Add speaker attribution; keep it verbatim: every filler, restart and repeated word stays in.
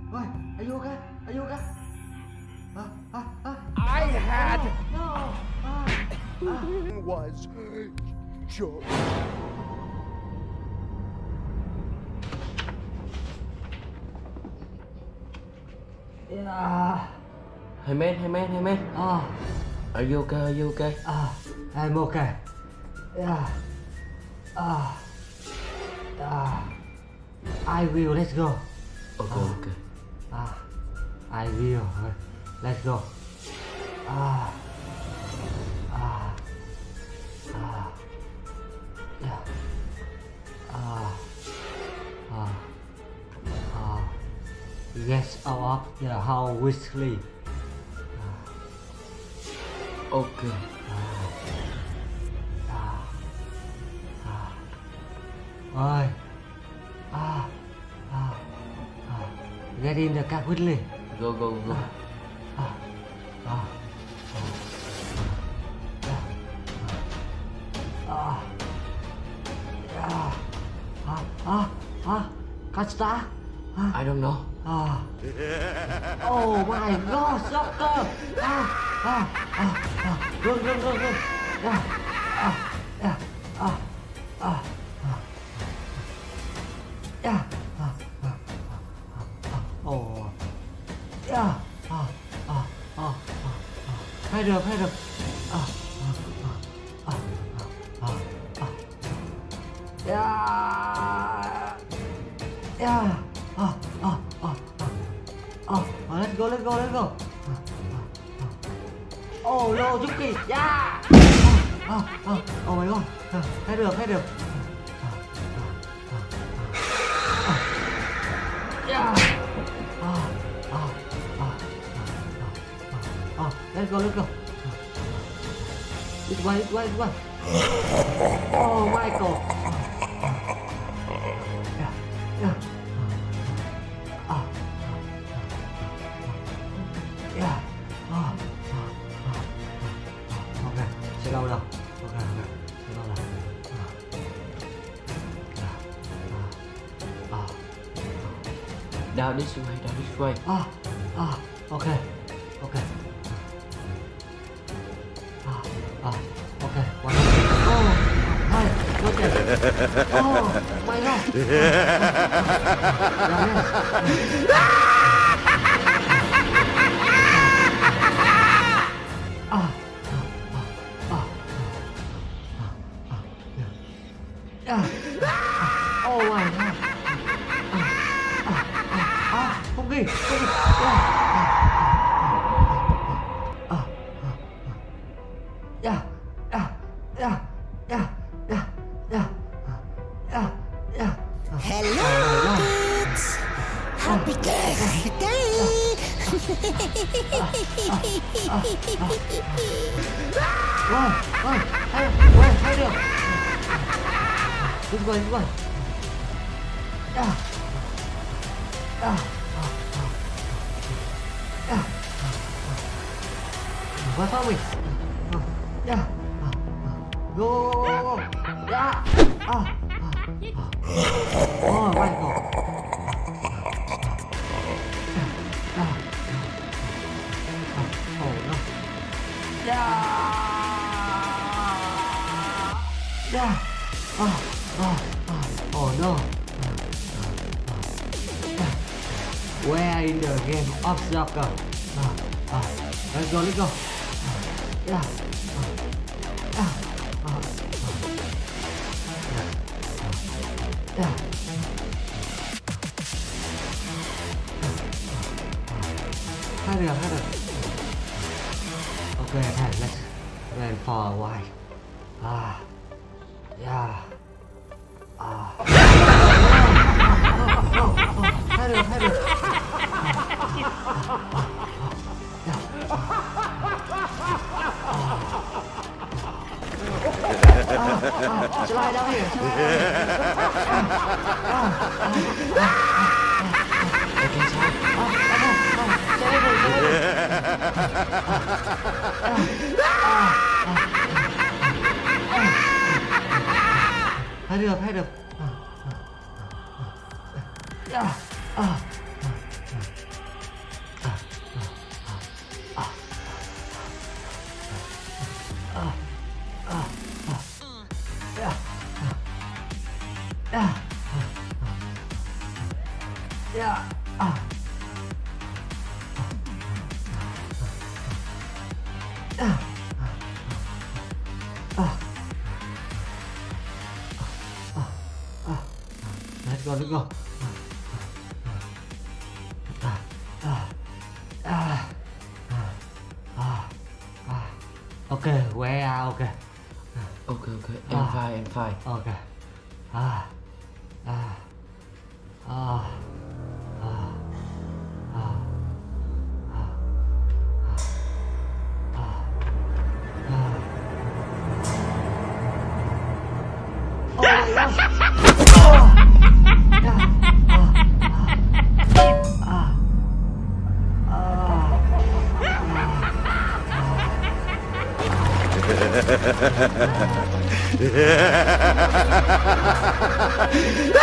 Speaker 1: Wait, are you okay? Are you okay? Uh, uh, uh.
Speaker 2: I had
Speaker 1: No, no. Uh, uh.
Speaker 2: was just
Speaker 1: Yeah.
Speaker 3: Hey man, hey man, hey man.
Speaker 1: Oh,
Speaker 3: Are you okay? Are you okay?
Speaker 1: uh, I'm okay. Yeah. Uh, uh, I will. Let's go.
Speaker 3: Okay, okay.
Speaker 1: Ah, I will. Let's go. Ah, ah, ah, yeah. Ah, ah, ah. Get out of the house quickly.
Speaker 3: Okay.
Speaker 1: Ah, ah. Ơi. Ah, ah, ah. Get in the car quickly.
Speaker 3: Go, go, go.
Speaker 1: Ah, ah, ah. Ah, ah, ah, ah, can't start. Ah,
Speaker 3: I don't know.
Speaker 1: ah. Oh my God, soccer. Ah, ah, ah, ah. Run, run, run, run. Yeah, ah, yeah, ah, ah, ah. Yeah, ah, ah, ah, ah. Oh, yeah, ah, ah, ah, ah. Hay được, hay được. Ah, ah, ah, ah, ah, ah. Yeah, yeah, ah, ah, ah, ah. Oh, let's go, let's go, let's go. Oh no, Yuki, yeah. Oh, oh, oh my God, hết được, hết được. Yeah. Oh, oh, oh, oh, oh, let's go, let's go. This way, this way, this way. Oh, Michael. Yeah, yeah. Oh. Yeah. Oh. Ok, sẽ đâu đâu. Ok, ok, sẽ đâu đâu. Ah.
Speaker 3: Down this way, down this way.
Speaker 1: Ah. Ah. Ok. Ok. Ah. Ah. Ok. One. Oh. Hai. Ok. Oh. My God. Ah. Yeah. Oh my God. Ah, ah, ah, ah, không ghi, không ghi. Yeah. Ah, yeah, yeah, yeah, yeah, yeah, yeah, yeah, yeah.
Speaker 4: Hello, kids! Happy birthday!
Speaker 1: Rồi, rồi, hay, rồi, hay được. Đúng rồi, đúng rồi. Yeah. Yeah. Yeah. Quá tốt mình. Yeah. Go, go, go, go. Yeah. Ah. Oh, Michael. Yeah. Oh no. Yeah. Yeah. Oh, oh, oh, oh no. We're in the game of soccer. Ah, ah. Let's go, let's go. Yeah. Ah, ah, ah. Yeah. Hai được, hai được. Okay, okay, let's run for a while. Ah, yeah. Ah. Oh, oh, oh, oh. Hai được, hai được. Slide down here. Slide down Hai được, hai được. Let's go, let's go. Ok, where are ok.
Speaker 3: Ok ok, em fine em fine.
Speaker 1: Ok. À. À. À.
Speaker 2: Ha ha ha ha ha!